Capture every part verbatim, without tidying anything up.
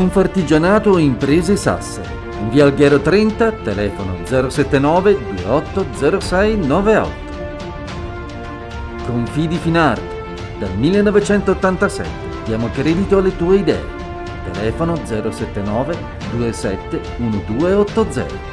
Confartigianato Imprese Sassari. In via Alghero trenta, telefono zero sette nove due otto zero sei nove otto. Confidi Finarte. Dal millenovecentottantasette diamo credito alle tue idee. Telefono zero sette nove due sette uno due otto zero.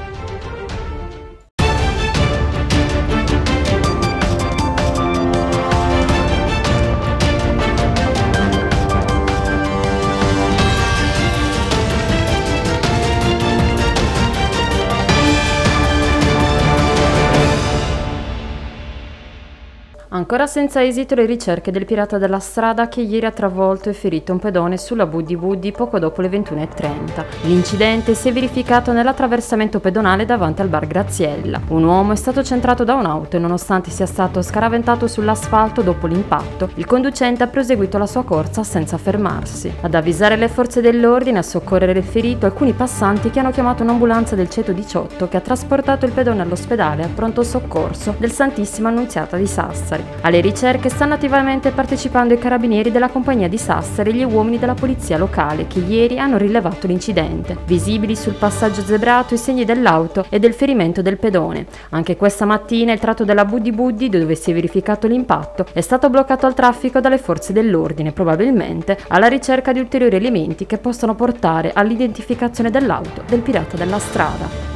Ancora senza esito le ricerche del pirata della strada che ieri ha travolto e ferito un pedone sulla Buddy Buddy poco dopo le ventuno e trenta. L'incidente si è verificato nell'attraversamento pedonale davanti al bar Graziella. Un uomo è stato centrato da un'auto e nonostante sia stato scaraventato sull'asfalto dopo l'impatto, il conducente ha proseguito la sua corsa senza fermarsi. Ad avvisare le forze dell'ordine e a soccorrere il ferito alcuni passanti che hanno chiamato un'ambulanza del centodiciotto che ha trasportato il pedone all'ospedale a pronto soccorso del Santissima Annunziata di Sassari. Alle ricerche stanno attivamente partecipando i carabinieri della compagnia di Sassari e gli uomini della polizia locale che ieri hanno rilevato l'incidente. Visibili sul passaggio zebrato i segni dell'auto e del ferimento del pedone. Anche questa mattina il tratto della Buddy Buddy, dove si è verificato l'impatto, è stato bloccato al traffico dalle forze dell'ordine, probabilmente alla ricerca di ulteriori elementi che possano portare all'identificazione dell'auto del pirata della strada.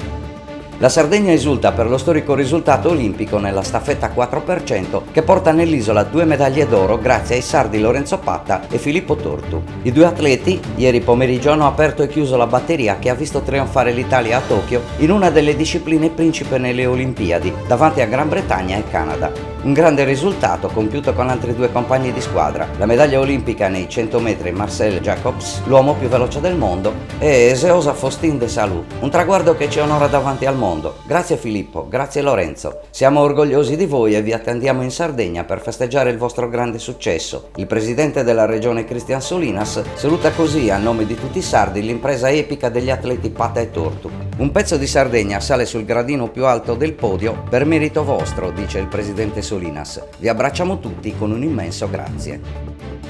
La Sardegna esulta per lo storico risultato olimpico nella staffetta quattro per cento che porta nell'isola due medaglie d'oro grazie ai sardi Lorenzo Patta e Filippo Tortu. I due atleti ieri pomeriggio hanno aperto e chiuso la batteria che ha visto trionfare l'Italia a Tokyo in una delle discipline principe nelle Olimpiadi, davanti a Gran Bretagna e Canada. Un grande risultato compiuto con altri due compagni di squadra, la medaglia olimpica nei cento metri Marcel Jacobs, l'uomo più veloce del mondo, e Eseosa Faustin de Salou, un traguardo che ci onora davanti al mondo. Grazie Filippo, grazie Lorenzo. Siamo orgogliosi di voi e vi attendiamo in Sardegna per festeggiare il vostro grande successo. Il presidente della regione Cristian Solinas saluta così a nome di tutti i sardi l'impresa epica degli atleti Patta e Tortu. Un pezzo di Sardegna sale sul gradino più alto del podio per merito vostro, dice il presidente Solinas. Vi abbracciamo tutti con un immenso grazie.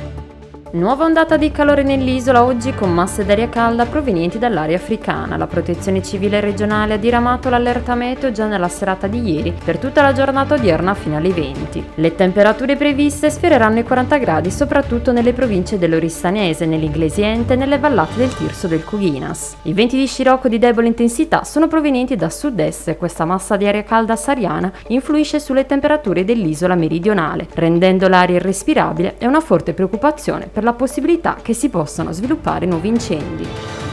Nuova ondata di calore nell'isola oggi con masse d'aria calda provenienti dall'area africana. La protezione civile regionale ha diramato l'allerta meteo già nella serata di ieri per tutta la giornata odierna fino alle venti. Le temperature previste sfioreranno i quaranta gradi soprattutto nelle province dell'Orissanese, nell'Inglesiente e nelle vallate del Tirso del Cughinas. I venti di scirocco di debole intensità sono provenienti da sud-est e questa massa di aria calda sahariana influisce sulle temperature dell'isola meridionale, rendendo l'aria irrespirabile e una forte preoccupazione per la possibilità che si possano sviluppare nuovi incendi.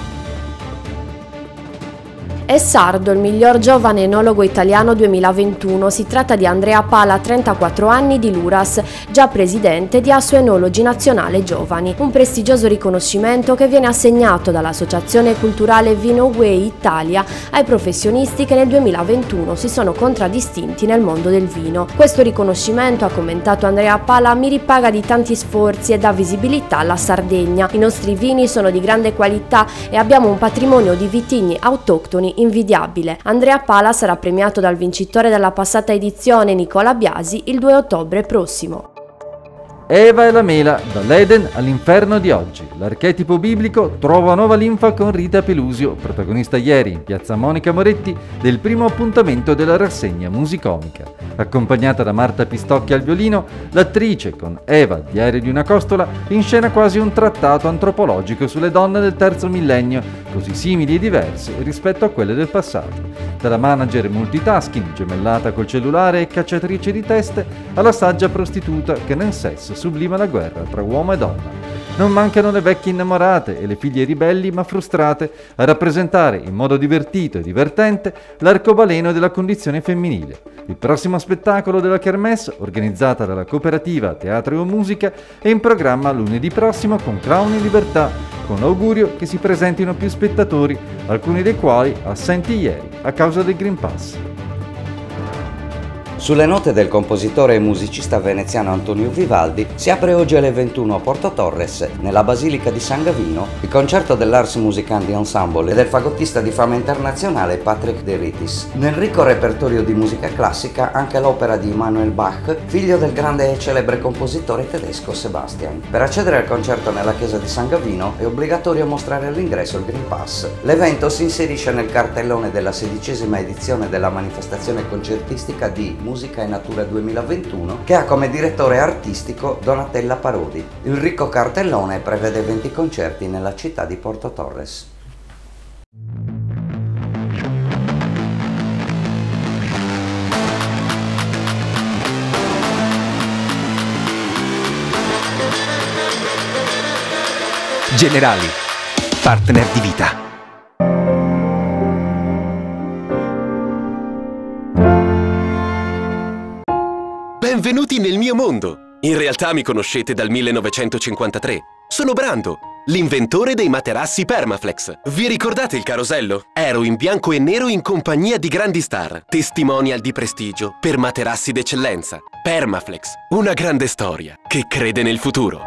È sardo il miglior giovane enologo italiano duemilaventuno, si tratta di Andrea Pala, trentaquattro anni, di Luras, già presidente di Asso Enologi Nazionale Giovani, un prestigioso riconoscimento che viene assegnato dall'Associazione Culturale Vino Way Italia ai professionisti che nel duemilaventuno si sono contraddistinti nel mondo del vino. Questo riconoscimento, ha commentato Andrea Pala, mi ripaga di tanti sforzi e dà visibilità alla Sardegna. I nostri vini sono di grande qualità e abbiamo un patrimonio di vitigni autoctoni invidiabile. Andrea Pala sarà premiato dal vincitore della passata edizione, Nicola Biasi, il due ottobre prossimo. Eva e la mela, dall'Eden all'inferno di oggi. L'archetipo biblico trova nuova linfa con Rita Pelusio, protagonista ieri in piazza Monica Moretti del primo appuntamento della rassegna musicomica. Accompagnata da Marta Pistocchi al violino, l'attrice con Eva, Diario di una costola, inscena quasi un trattato antropologico sulle donne del terzo millennio, così simili e diverse rispetto a quelle del passato. Dalla manager multitasking, gemellata col cellulare e cacciatrice di teste, alla saggia prostituta che nel sesso sublima la guerra tra uomo e donna. Non mancano le vecchie innamorate e le figlie ribelli ma frustrate a rappresentare in modo divertito e divertente l'arcobaleno della condizione femminile. Il prossimo spettacolo della Kermesse, organizzata dalla cooperativa Teatro e Musica, è in programma lunedì prossimo con Clown in Libertà, con l'augurio che si presentino più spettatori, alcuni dei quali assenti ieri a causa del Green Pass. Sulle note del compositore e musicista veneziano Antonio Vivaldi si apre oggi alle ventuno a Porto Torres, nella Basilica di San Gavino, il concerto dell'Ars Musicandi Ensemble e del fagottista di fama internazionale Patrick de Ritis. Nel ricco repertorio di musica classica anche l'opera di Immanuel Bach, figlio del grande e celebre compositore tedesco Sebastian. Per accedere al concerto nella chiesa di San Gavino è obbligatorio mostrare all'ingresso il Green Pass. L'evento si inserisce nel cartellone della sedicesima edizione della manifestazione concertistica di Musica e Natura duemilaventuno, che ha come direttore artistico Donatella Parodi. Il ricco cartellone prevede venti concerti nella città di Porto Torres. Generali, partner di vita. Benvenuti nel mio mondo! In realtà mi conoscete dal millenovecentocinquantatré. Sono Brando, l'inventore dei materassi Permaflex. Vi ricordate il carosello? Ero in bianco e nero in compagnia di grandi star, testimonial di prestigio per materassi d'eccellenza. Permaflex, una grande storia che crede nel futuro.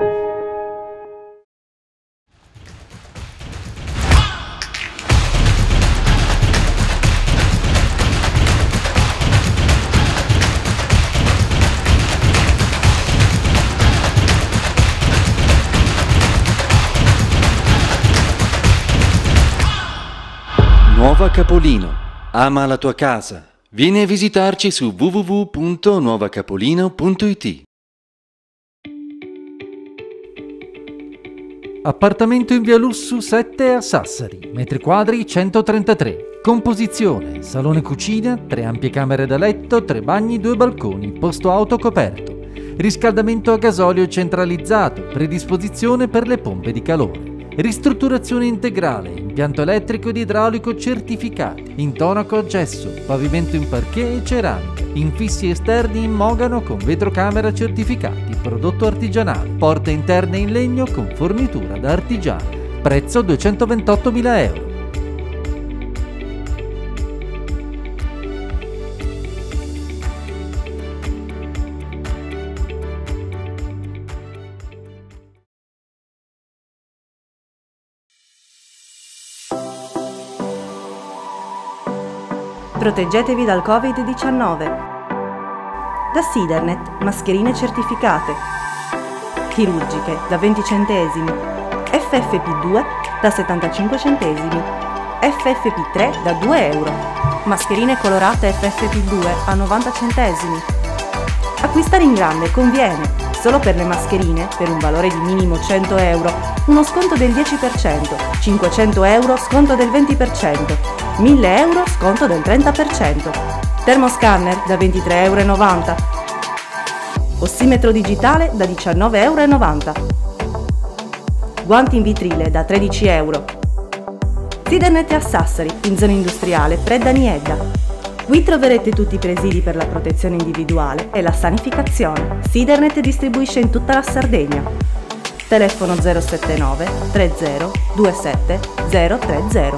Nuova Capolino, ama la tua casa. Vieni a visitarci su w w w punto nuova capolino punto i t. Appartamento in via Lussu sette a Sassari, metri quadri centotrentatré. Composizione, salone cucina, tre ampie camere da letto, tre bagni, due balconi, posto auto coperto. Riscaldamento a gasolio centralizzato, predisposizione per le pompe di calore. Ristrutturazione integrale, impianto elettrico ed idraulico certificati, intonaco a gesso, pavimento in parquet e ceramica, infissi esterni in mogano con vetrocamera certificati, prodotto artigianale, porte interne in legno con fornitura da artigiano, prezzo duecentoventottomila euro. Proteggetevi dal covid diciannove. Da Sidernet, mascherine certificate. Chirurgiche da venti centesimi. F F P due da settantacinque centesimi. F F P tre da due euro. Mascherine colorate F F P due a novanta centesimi. Acquistare in grande conviene. Solo per le mascherine, per un valore di minimo cento euro, uno sconto del dieci per cento, cinquecento euro sconto del venti per cento, mille euro sconto del trenta per cento. Termoscanner da ventitré e novanta euro. Ossimetro digitale da diciannove e novanta euro. Guanti in vitrile da tredici euro. Sidernet a Sassari, in zona industriale, Predda Niedda. Qui troverete tutti i presidi per la protezione individuale e la sanificazione. Sidernet distribuisce in tutta la Sardegna. Telefono zero sette nove tre zero due sette zero tre zero.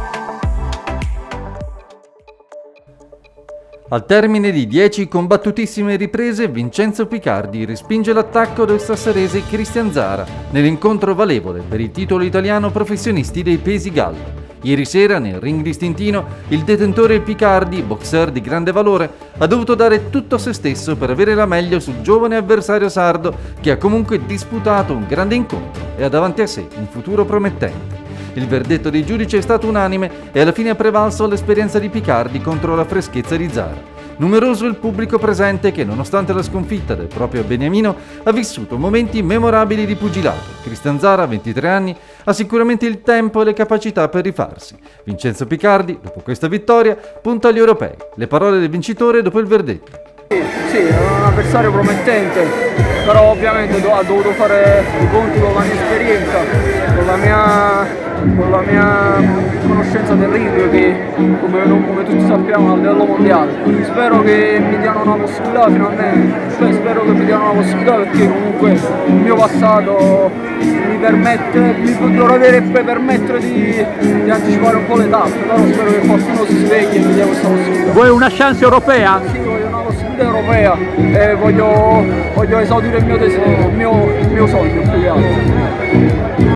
Al termine di dieci combattutissime riprese, Vincenzo Picardi respinge l'attacco del sassarese Cristian Zara nell'incontro valevole per il titolo italiano professionisti dei pesi gallo. Ieri sera, nel ring distintino, il detentore Picardi, boxer di grande valore, ha dovuto dare tutto se stesso per avere la meglio sul giovane avversario sardo che ha comunque disputato un grande incontro e ha davanti a sé un futuro promettente. Il verdetto dei giudici è stato unanime e alla fine ha prevalso l'esperienza di Picardi contro la freschezza di Zara. Numeroso il pubblico presente che, nonostante la sconfitta del proprio beniamino, ha vissuto momenti memorabili di pugilato. Cristian Zara, ventitré anni, ha sicuramente il tempo e le capacità per rifarsi. Vincenzo Picardi, dopo questa vittoria, punta agli europei. Le parole del vincitore dopo il verdetto. Sì, sì, è un avversario promettente, però ovviamente ha dovuto fare i conti con la mia esperienza, con la mia... con la mia conoscenza del ring che, come, come tutti sappiamo, è a livello mondiale. Spero che mi diano una possibilità finalmente Beh, spero che mi diano la possibilità, perché comunque il mio passato mi permette, mi dovrò avere e permettere di, di anticipare un po' le tappe, però spero che qualcuno si svegli e mi dia questa possibilità. Vuoi una chance europea? Sì, voglio una possibilità europea e voglio, voglio esaudire il mio desiderio, il mio, il mio sogno più che altro.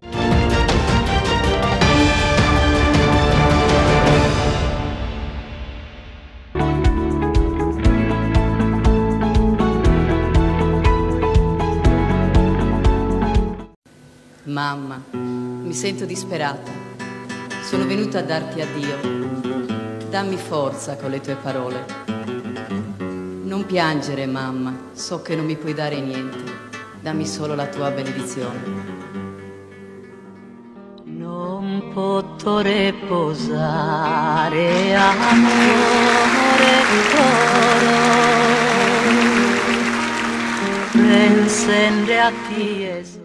Mamma, mi sento disperata. Sono venuta a darti addio. Dammi forza con le tue parole. Non piangere, mamma, so che non mi puoi dare niente. Dammi solo la tua benedizione. Non potrò riposare, amore coro, pensando a ti.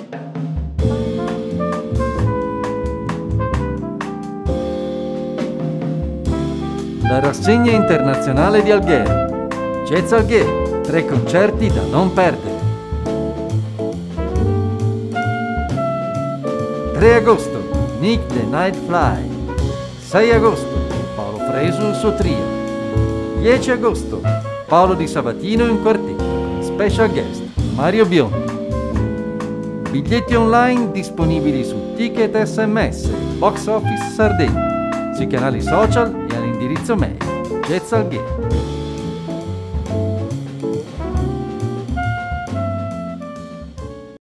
La rassegna internazionale di Alghero. Jazz Alghero, tre concerti da non perdere. tre agosto, Nick the Night Fly. sei agosto, Paolo Fresu il suo trio. dieci agosto, Paolo Di Sabatino in quartetto. Special guest, Mario Biondi. Biglietti online disponibili su Ticket S M S, Box Office Sardegna, sui canali social e all'indirizzo mail Jazz Alghero.